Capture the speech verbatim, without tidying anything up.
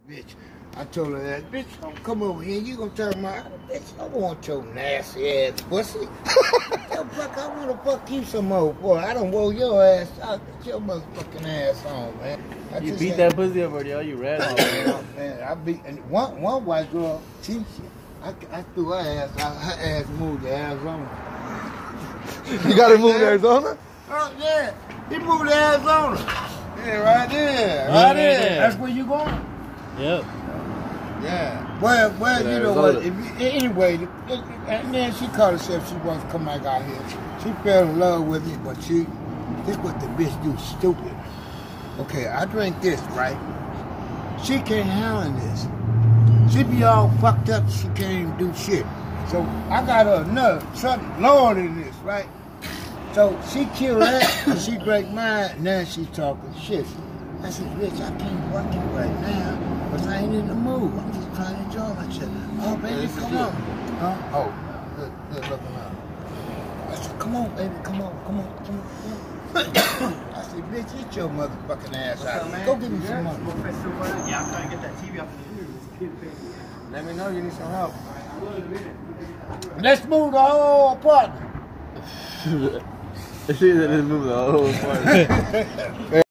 Bitch, I told her that, bitch, don't come over here. You gonna tell my bitch, I want your nasty ass pussy. The fuck, I wanna fuck you some more, boy. I don't roll your ass out. Get your motherfucking ass on, man. I you beat that pussy up already, all you ran off, man. Man, I beat, and one, one white girl, she, she I, I threw her ass out. Her ass moved to Arizona. You got to move to Arizona? Oh, yeah. He moved to Arizona. Yeah, right there. Right there. That's where you going? Yep. Yeah. Well, well, you know Arizona. what? If you, anyway, and then she called herself. She wants to come back out here. She fell in love with me, but she, this what the bitch do, stupid. Okay, I drink this, right? She can't handle this. She be all fucked up. She can't even do shit. So I got her another something lower than this, right? So she killed that and she drank mine. Now she's talking shit. I said, bitch, I can't fuck you right now because I ain't in the mood. I'm just trying to enjoy myself. Oh, baby, come on. Huh? Oh, good, good looking out. I said, come on, baby, come on, come on, come on, come on. I said, bitch, get your motherfucking ass out. Go give me some money. Yeah, I'm trying to get that T V off the Let me know you need some help. Let's move the whole apartment. Let's move the whole apartment.